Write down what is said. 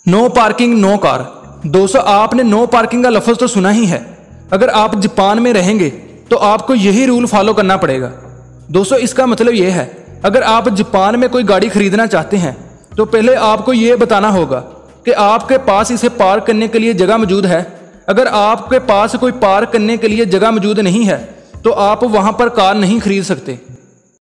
No parking no car. दोस्तों आपने no parking का लफ्ज़ तो सुना ही है। अगर आप जापान में रहेंगे तो आपको यही रूल फॉलो करना पड़ेगा। दोस्तों इसका मतलब यह है, अगर आप जापान में कोई गाड़ी खरीदना चाहते हैं तो पहले आपको ये बताना होगा कि आपके पास इसे पार्क करने के लिए जगह मौजूद है। अगर आपके पास कोई पार्क करने के लिए जगह मौजूद नहीं है तो आप वहां पर कार नहीं खरीद सकते।